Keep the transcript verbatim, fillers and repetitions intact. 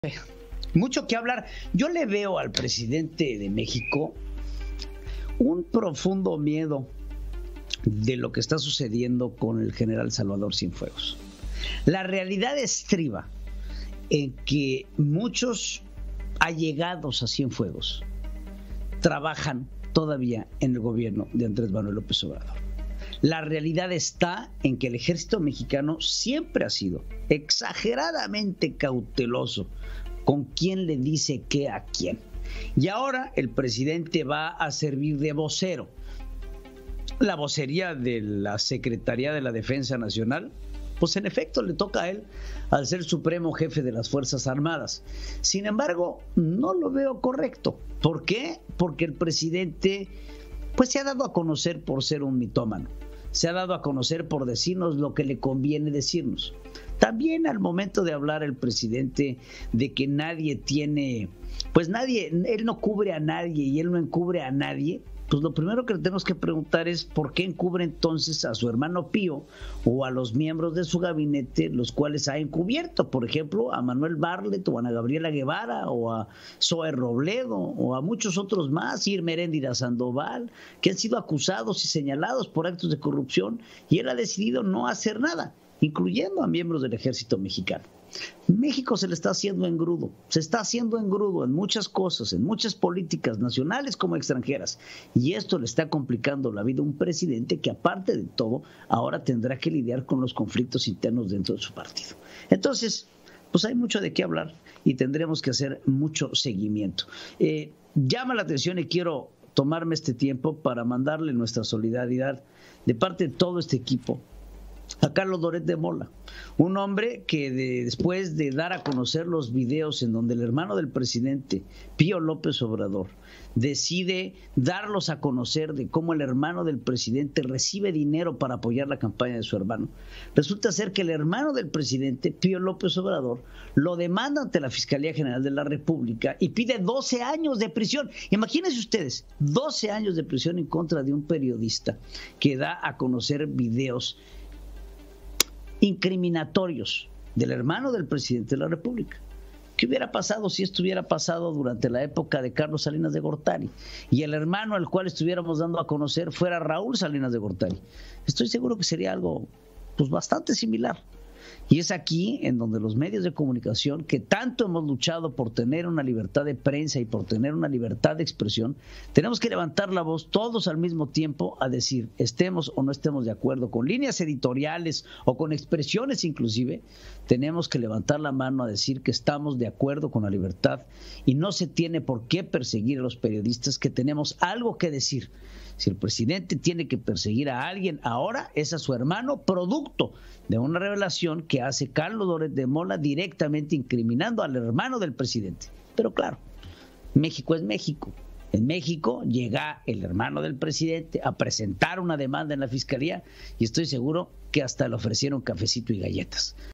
Mucho que hablar. Yo le veo al presidente de México un profundo miedo de lo que está sucediendo con el general Salvador Cienfuegos. La realidad estriba en que muchos allegados a Cienfuegos trabajan todavía en el gobierno de Andrés Manuel López Obrador. La realidad está en que el ejército mexicano siempre ha sido exageradamente cauteloso con quién le dice qué a quién. Y ahora el presidente va a servir de vocero. La vocería de la Secretaría de la Defensa Nacional, pues en efecto le toca a él al ser supremo jefe de las Fuerzas Armadas. Sin embargo, no lo veo correcto. ¿Por qué? Porque el presidente pues se ha dado a conocer por ser un mitómano. Se ha dado a conocer por decirnos lo que le conviene decirnos. También al momento de hablar el presidente de que nadie tiene, pues nadie, él no cubre a nadie y él no encubre a nadie, pues lo primero que le tenemos que preguntar es por qué encubre entonces a su hermano Pío o a los miembros de su gabinete, los cuales ha encubierto, por ejemplo, a Manuel Bartlett o a Ana Gabriela Guevara o a Zoe Robledo o a muchos otros más, Irma Heréndira Sandoval, que han sido acusados y señalados por actos de corrupción y él ha decidido no hacer nada, incluyendo a miembros del ejército mexicano. México se le está haciendo engrudo, se está haciendo engrudo en muchas cosas, en muchas políticas nacionales como extranjeras, y esto le está complicando la vida a un presidente que aparte de todo ahora tendrá que lidiar con los conflictos internos dentro de su partido. Entonces, pues hay mucho de qué hablar y tendremos que hacer mucho seguimiento. Eh, llama la atención y quiero tomarme este tiempo para mandarle nuestra solidaridad de parte de todo este equipo a Carlos Loret de Mola, un hombre que de, después de dar a conocer los videos en donde el hermano del presidente, Pío López Obrador, decide darlos a conocer de cómo el hermano del presidente recibe dinero para apoyar la campaña de su hermano, resulta ser que el hermano del presidente, Pío López Obrador, lo demanda ante la Fiscalía General de la República y pide doce años de prisión. Imagínense ustedes, doce años de prisión en contra de un periodista que da a conocer videos incriminatorios del hermano del presidente de la República. ¿Qué hubiera pasado si esto hubiera pasado durante la época de Carlos Salinas de Gortari y el hermano al cual estuviéramos dando a conocer fuera Raúl Salinas de Gortari? Estoy seguro que sería algo pues bastante similar. Y es aquí en donde los medios de comunicación, que tanto hemos luchado por tener una libertad de prensa y por tener una libertad de expresión, tenemos que levantar la voz todos al mismo tiempo a decir, estemos o no estemos de acuerdo con líneas editoriales o con expresiones inclusive, tenemos que levantar la mano a decir que estamos de acuerdo con la libertad y no se tiene por qué perseguir a los periodistas que tenemos algo que decir. Si el presidente tiene que perseguir a alguien ahora, es a su hermano, producto de una revelación que hace Carlos Loret de Mola directamente incriminando al hermano del presidente. Pero claro, México es México. En México llega el hermano del presidente a presentar una demanda en la fiscalía y estoy seguro que hasta le ofrecieron cafecito y galletas.